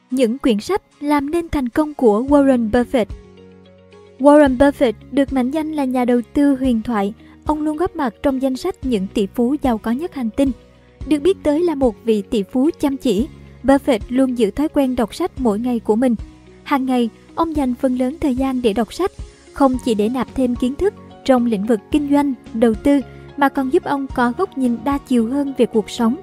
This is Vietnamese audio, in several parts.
Những quyển sách làm nên thành công của Warren Buffett. Warren Buffett được mệnh danh là nhà đầu tư huyền thoại. Ông luôn góp mặt trong danh sách những tỷ phú giàu có nhất hành tinh. Được biết tới là một vị tỷ phú chăm chỉ, Buffett luôn giữ thói quen đọc sách mỗi ngày của mình. Hàng ngày, ông dành phần lớn thời gian để đọc sách, không chỉ để nạp thêm kiến thức trong lĩnh vực kinh doanh, đầu tư, mà còn giúp ông có góc nhìn đa chiều hơn về cuộc sống.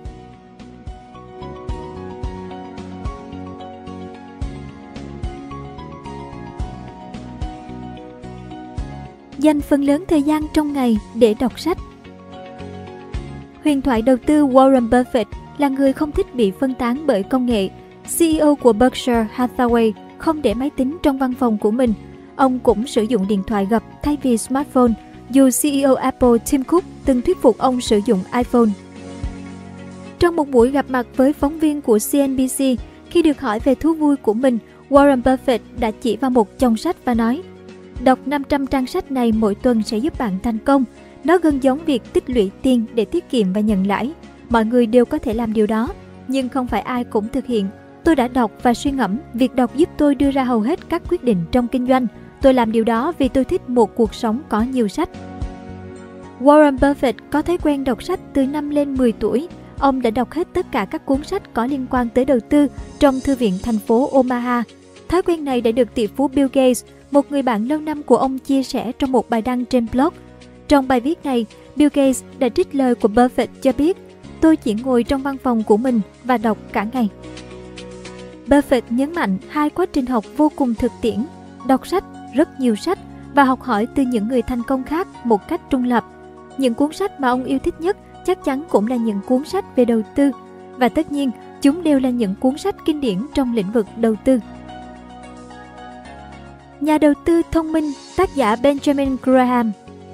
Dành phần lớn thời gian trong ngày để đọc sách. Huyền thoại đầu tư Warren Buffett là người không thích bị phân tán bởi công nghệ. CEO của Berkshire Hathaway không để máy tính trong văn phòng của mình. Ông cũng sử dụng điện thoại gập thay vì smartphone, dù CEO Apple Tim Cook từng thuyết phục ông sử dụng iPhone. Trong một buổi gặp mặt với phóng viên của CNBC, khi được hỏi về thú vui của mình, Warren Buffett đã chỉ vào một chồng sách và nói: "Đọc 500 trang sách này mỗi tuần sẽ giúp bạn thành công. Nó gần giống việc tích lũy tiền để tiết kiệm và nhận lãi. Mọi người đều có thể làm điều đó, nhưng không phải ai cũng thực hiện. Tôi đã đọc và suy ngẫm, việc đọc giúp tôi đưa ra hầu hết các quyết định trong kinh doanh. Tôi làm điều đó vì tôi thích một cuộc sống có nhiều sách." Warren Buffett có thói quen đọc sách từ năm lên 10 tuổi. Ông đã đọc hết tất cả các cuốn sách có liên quan tới đầu tư trong thư viện thành phố Omaha. Thói quen này đã được tỷ phú Bill Gates, một người bạn lâu năm của ông, chia sẻ trong một bài đăng trên blog. Trong bài viết này, Bill Gates đã trích lời của Buffett cho biết: "Tôi chỉ ngồi trong văn phòng của mình và đọc cả ngày." Buffett nhấn mạnh hai quá trình học vô cùng thực tiễn: đọc sách, rất nhiều sách, và học hỏi từ những người thành công khác một cách trung lập. Những cuốn sách mà ông yêu thích nhất chắc chắn cũng là những cuốn sách về đầu tư, và tất nhiên chúng đều là những cuốn sách kinh điển trong lĩnh vực đầu tư. Nhà đầu tư thông minh, tác giả Benjamin Graham.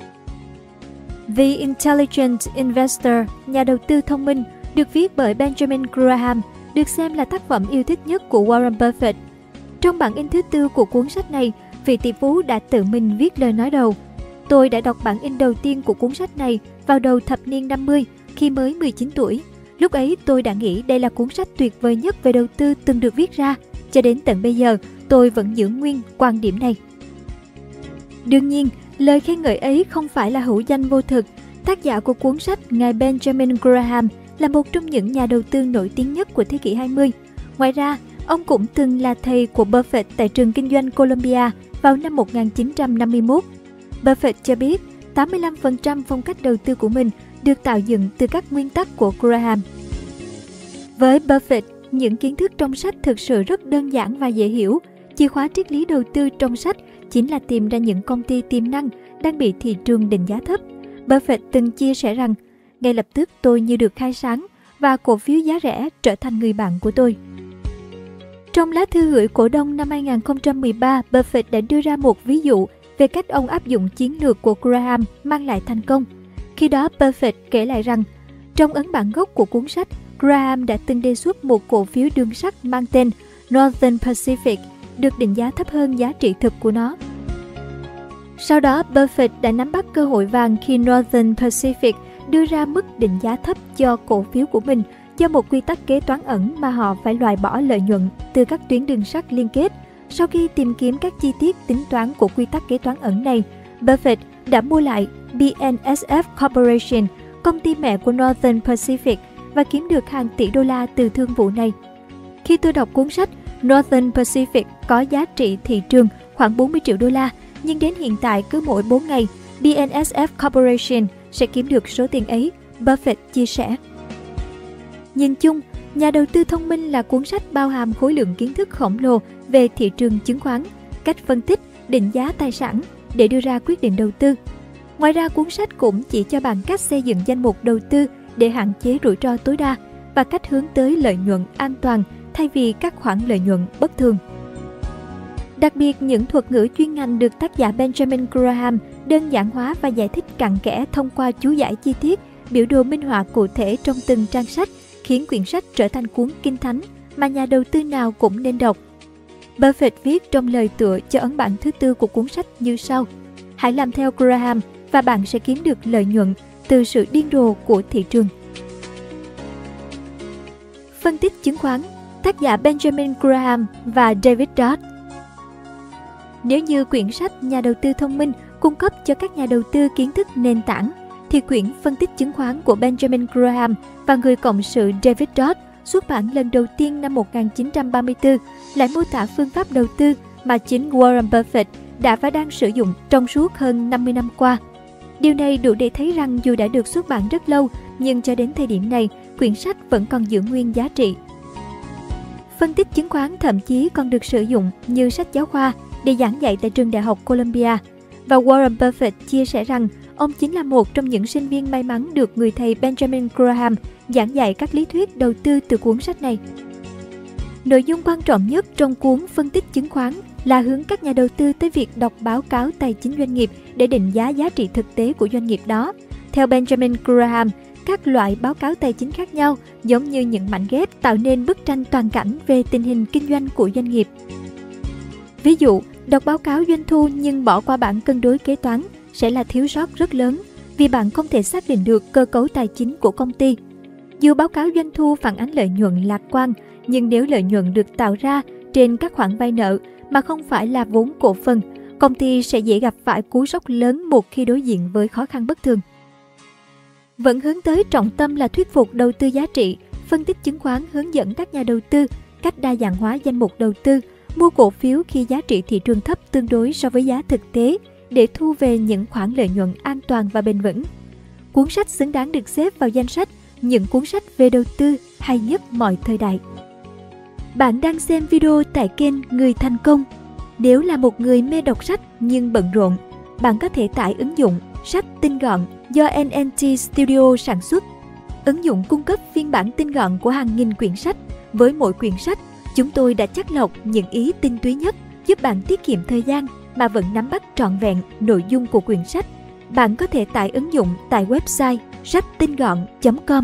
The Intelligent Investor, nhà đầu tư thông minh, được viết bởi Benjamin Graham, được xem là tác phẩm yêu thích nhất của Warren Buffett. Trong bản in thứ tư của cuốn sách này, vị tỷ phú đã tự mình viết lời nói đầu: "Tôi đã đọc bản in đầu tiên của cuốn sách này vào đầu thập niên 50 khi mới 19 tuổi. Lúc ấy tôi đã nghĩ đây là cuốn sách tuyệt vời nhất về đầu tư từng được viết ra. Cho đến tận bây giờ, tôi vẫn giữ nguyên quan điểm này." Đương nhiên, lời khen ngợi ấy không phải là hữu danh vô thực. Tác giả của cuốn sách, ngài Benjamin Graham, là một trong những nhà đầu tư nổi tiếng nhất của thế kỷ 20. Ngoài ra, ông cũng từng là thầy của Buffett tại trường kinh doanh Columbia vào năm 1951. Buffett cho biết 85% phong cách đầu tư của mình được tạo dựng từ các nguyên tắc của Graham. Với Buffett, những kiến thức trong sách thực sự rất đơn giản và dễ hiểu. Chìa khóa triết lý đầu tư trong sách chính là tìm ra những công ty tiềm năng đang bị thị trường định giá thấp. Buffett từng chia sẻ rằng: "Ngay lập tức tôi như được khai sáng và cổ phiếu giá rẻ trở thành người bạn của tôi." Trong lá thư gửi cổ đông năm 2013, Buffett đã đưa ra một ví dụ về cách ông áp dụng chiến lược của Graham mang lại thành công. Khi đó, Buffett kể lại rằng, trong ấn bản gốc của cuốn sách, Graham đã từng đề xuất một cổ phiếu đường sắt mang tên Northern Pacific được định giá thấp hơn giá trị thực của nó. Sau đó, Buffett đã nắm bắt cơ hội vàng khi Northern Pacific đưa ra mức định giá thấp cho cổ phiếu của mình do một quy tắc kế toán ẩn mà họ phải loại bỏ lợi nhuận từ các tuyến đường sắt liên kết. Sau khi tìm kiếm các chi tiết tính toán của quy tắc kế toán ẩn này, Buffett đã mua lại BNSF Corporation, công ty mẹ của Northern Pacific, và kiếm được hàng tỷ đô la từ thương vụ này. Khi tôi đọc cuốn sách, Northern Pacific có giá trị thị trường khoảng 40 triệu đô la, nhưng đến hiện tại cứ mỗi 4 ngày, BNSF Corporation sẽ kiếm được số tiền ấy, Buffett chia sẻ. Nhìn chung, Nhà đầu tư thông minh là cuốn sách bao hàm khối lượng kiến thức khổng lồ về thị trường chứng khoán, cách phân tích, định giá tài sản để đưa ra quyết định đầu tư. Ngoài ra, cuốn sách cũng chỉ cho bạn cách xây dựng danh mục đầu tư để hạn chế rủi ro tối đa và cách hướng tới lợi nhuận an toàn thay vì các khoản lợi nhuận bất thường. Đặc biệt, những thuật ngữ chuyên ngành được tác giả Benjamin Graham đơn giản hóa và giải thích cặn kẽ thông qua chú giải chi tiết, biểu đồ minh họa cụ thể trong từng trang sách, khiến quyển sách trở thành cuốn kinh thánh mà nhà đầu tư nào cũng nên đọc. Buffett viết trong lời tựa cho ấn bản thứ tư của cuốn sách như sau: hãy làm theo Graham và bạn sẽ kiếm được lợi nhuận từ sự điên rồ của thị trường. Phân tích chứng khoán. tác giả Benjamin Graham và David Dodd. Nếu như quyển sách Nhà đầu tư thông minh cung cấp cho các nhà đầu tư kiến thức nền tảng, thì quyển phân tích chứng khoán của Benjamin Graham và người cộng sự David Dodd xuất bản lần đầu tiên năm 1934 lại mô tả phương pháp đầu tư mà chính Warren Buffett đã và đang sử dụng trong suốt hơn 50 năm qua. Điều này đủ để thấy rằng dù đã được xuất bản rất lâu, nhưng cho đến thời điểm này, quyển sách vẫn còn giữ nguyên giá trị. Phân tích chứng khoán thậm chí còn được sử dụng như sách giáo khoa để giảng dạy tại trường đại học Columbia. Và Warren Buffett chia sẻ rằng ông chính là một trong những sinh viên may mắn được người thầy Benjamin Graham giảng dạy các lý thuyết đầu tư từ cuốn sách này. Nội dung quan trọng nhất trong cuốn phân tích chứng khoán là hướng các nhà đầu tư tới việc đọc báo cáo tài chính doanh nghiệp để định giá giá trị thực tế của doanh nghiệp đó. Theo Benjamin Graham, các loại báo cáo tài chính khác nhau giống như những mảnh ghép tạo nên bức tranh toàn cảnh về tình hình kinh doanh của doanh nghiệp. Ví dụ, đọc báo cáo doanh thu nhưng bỏ qua bảng cân đối kế toán sẽ là thiếu sót rất lớn vì bạn không thể xác định được cơ cấu tài chính của công ty. Dù báo cáo doanh thu phản ánh lợi nhuận lạc quan, nhưng nếu lợi nhuận được tạo ra trên các khoản vay nợ mà không phải là vốn cổ phần, công ty sẽ dễ gặp phải cú sốc lớn một khi đối diện với khó khăn bất thường. Vẫn hướng tới trọng tâm là thuyết phục đầu tư giá trị, phân tích chứng khoán hướng dẫn các nhà đầu tư cách đa dạng hóa danh mục đầu tư, mua cổ phiếu khi giá trị thị trường thấp tương đối so với giá thực tế để thu về những khoản lợi nhuận an toàn và bền vững. Cuốn sách xứng đáng được xếp vào danh sách những cuốn sách về đầu tư hay nhất mọi thời đại. Bạn đang xem video tại kênh Người Thành Công. Nếu là một người mê đọc sách nhưng bận rộn, bạn có thể tải ứng dụng Sách Tinh Gọn do NNT Studio sản xuất. Ứng dụng cung cấp phiên bản tinh gọn của hàng nghìn quyển sách. Với mỗi quyển sách, chúng tôi đã chắt lọc những ý tinh túy nhất, giúp bạn tiết kiệm thời gian mà vẫn nắm bắt trọn vẹn nội dung của quyển sách. Bạn có thể tải ứng dụng tại website sachtinh-gọn.com.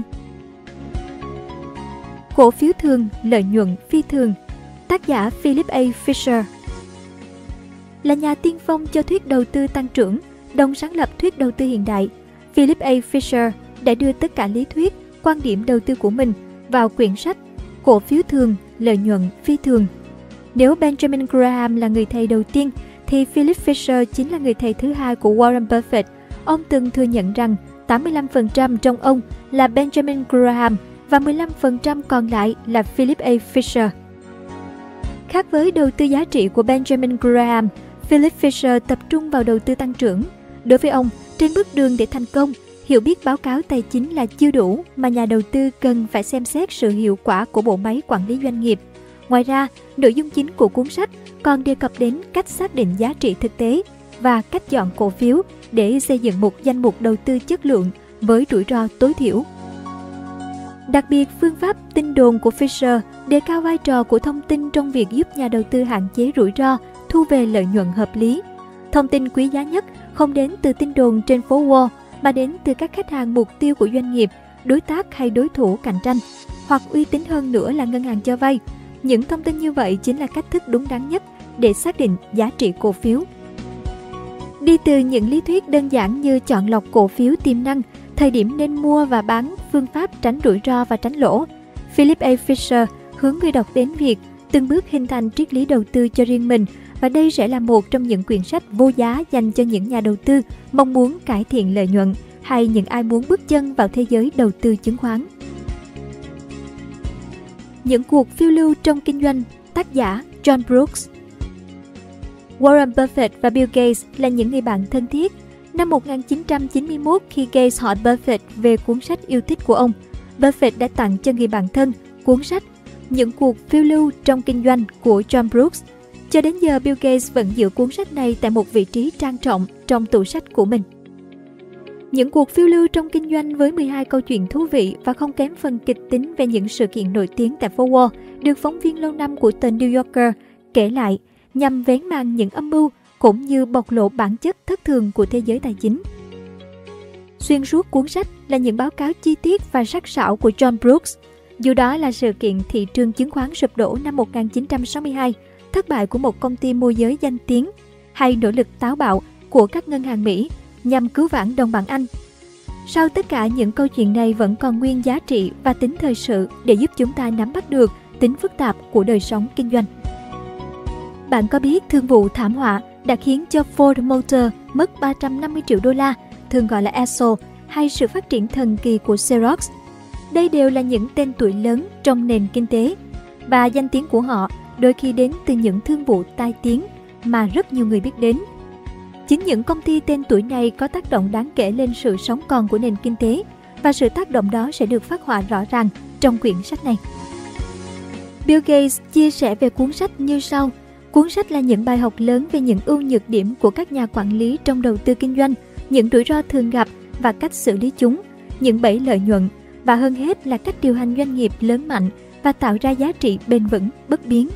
Cổ phiếu thường, lợi nhuận phi thường. Tác giả Philip A. Fisher là nhà tiên phong cho thuyết đầu tư tăng trưởng, đồng sáng lập thuyết đầu tư hiện đại. Philip A. Fisher đã đưa tất cả lý thuyết, quan điểm đầu tư của mình vào quyển sách Cổ phiếu thường, lợi nhuận phi thường. Nếu Benjamin Graham là người thầy đầu tiên, thì Philip Fisher chính là người thầy thứ hai của Warren Buffett. Ông từng thừa nhận rằng 85% trong ông là Benjamin Graham và 15% còn lại là Philip A. Fisher. Khác với đầu tư giá trị của Benjamin Graham, Philip Fisher tập trung vào đầu tư tăng trưởng. Đối với ông, trên bước đường để thành công, hiểu biết báo cáo tài chính là chưa đủ mà nhà đầu tư cần phải xem xét sự hiệu quả của bộ máy quản lý doanh nghiệp. Ngoài ra, nội dung chính của cuốn sách còn đề cập đến cách xác định giá trị thực tế và cách chọn cổ phiếu để xây dựng một danh mục đầu tư chất lượng với rủi ro tối thiểu. Đặc biệt, phương pháp tin đồn của Fisher đề cao vai trò của thông tin trong việc giúp nhà đầu tư hạn chế rủi ro, thu về lợi nhuận hợp lý. Thông tin quý giá nhất không đến từ tin đồn trên phố Wall mà đến từ các khách hàng mục tiêu của doanh nghiệp, đối tác hay đối thủ cạnh tranh, hoặc uy tín hơn nữa là ngân hàng cho vay. Những thông tin như vậy chính là cách thức đúng đắn nhất để xác định giá trị cổ phiếu. Đi từ những lý thuyết đơn giản như chọn lọc cổ phiếu tiềm năng, thời điểm nên mua và bán, phương pháp tránh rủi ro và tránh lỗ, Philip A. Fisher hướng người đọc đến việc từng bước hình thành triết lý đầu tư cho riêng mình, và đây sẽ là một trong những quyển sách vô giá dành cho những nhà đầu tư mong muốn cải thiện lợi nhuận hay những ai muốn bước chân vào thế giới đầu tư chứng khoán. Những cuộc phiêu lưu trong kinh doanh. Tác giả John Brooks. Warren Buffett và Bill Gates là những người bạn thân thiết. Năm 1991, khi Gates hỏi Buffett về cuốn sách yêu thích của ông, Buffett đã tặng cho người bạn thân cuốn sách Những cuộc phiêu lưu trong kinh doanh của John Brooks. Cho đến giờ, Bill Gates vẫn giữ cuốn sách này tại một vị trí trang trọng trong tủ sách của mình. Những cuộc phiêu lưu trong kinh doanh với 12 câu chuyện thú vị và không kém phần kịch tính về những sự kiện nổi tiếng tại phố Wall được phóng viên lâu năm của tờ New Yorker kể lại nhằm vén màn những âm mưu cũng như bộc lộ bản chất thất thường của thế giới tài chính. Xuyên suốt cuốn sách là những báo cáo chi tiết và sắc sảo của John Brooks, dù đó là sự kiện thị trường chứng khoán sụp đổ năm 1962, thất bại của một công ty môi giới danh tiếng, hay nỗ lực táo bạo của các ngân hàng Mỹ nhằm cứu vãn đồng bảng Anh. Sau tất cả những câu chuyện này vẫn còn nguyên giá trị và tính thời sự để giúp chúng ta nắm bắt được tính phức tạp của đời sống kinh doanh. Bạn có biết thương vụ thảm họa đã khiến cho Ford Motor mất 350 triệu đô la, thường gọi là ESSO, hay sự phát triển thần kỳ của Xerox? Đây đều là những tên tuổi lớn trong nền kinh tế, và danh tiếng của họ đôi khi đến từ những thương vụ tai tiếng mà rất nhiều người biết đến. Chính những công ty tên tuổi này có tác động đáng kể lên sự sống còn của nền kinh tế, và sự tác động đó sẽ được phác họa rõ ràng trong quyển sách này. Bill Gates chia sẻ về cuốn sách như sau. Cuốn sách là những bài học lớn về những ưu nhược điểm của các nhà quản lý trong đầu tư kinh doanh, những rủi ro thường gặp và cách xử lý chúng, những bẫy lợi nhuận, và hơn hết là cách điều hành doanh nghiệp lớn mạnh và tạo ra giá trị bền vững, bất biến.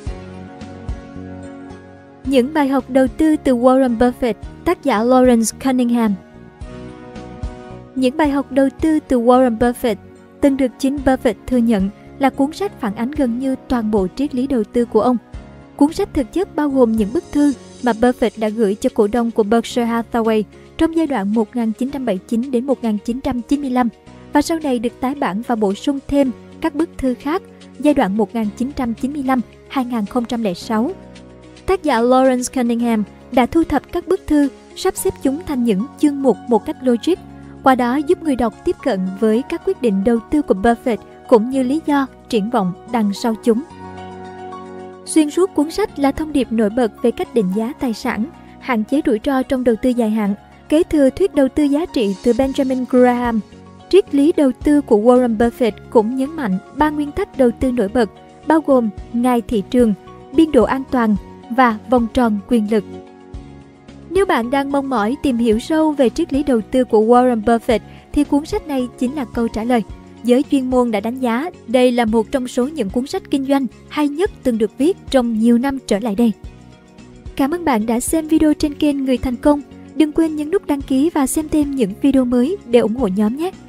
Những bài học đầu tư từ Warren Buffett, tác giả Lawrence Cunningham. Những bài học đầu tư từ Warren Buffett từng được chính Buffett thừa nhận là cuốn sách phản ánh gần như toàn bộ triết lý đầu tư của ông. Cuốn sách thực chất bao gồm những bức thư mà Buffett đã gửi cho cổ đông của Berkshire Hathaway trong giai đoạn 1979 đến 1995, và sau này được tái bản và bổ sung thêm các bức thư khác giai đoạn 1995-2006. Tác giả Lawrence Cunningham đã thu thập các bức thư, sắp xếp chúng thành những chương mục một cách logic, qua đó giúp người đọc tiếp cận với các quyết định đầu tư của Buffett cũng như lý do, triển vọng đằng sau chúng. Xuyên suốt cuốn sách là thông điệp nổi bật về cách định giá tài sản, hạn chế rủi ro trong đầu tư dài hạn, kế thừa thuyết đầu tư giá trị từ Benjamin Graham. Triết lý đầu tư của Warren Buffett cũng nhấn mạnh 3 nguyên tắc đầu tư nổi bật, bao gồm ngài thị trường, biên độ an toàn và vòng tròn quyền lực. Nếu bạn đang mong mỏi tìm hiểu sâu về triết lý đầu tư của Warren Buffett thì cuốn sách này chính là câu trả lời. Giới chuyên môn đã đánh giá đây là một trong số những cuốn sách kinh doanh hay nhất từng được viết trong nhiều năm trở lại đây. Cảm ơn bạn đã xem video trên kênh Người Thành Công. Đừng quên nhấn nút đăng ký và xem thêm những video mới để ủng hộ nhóm nhé!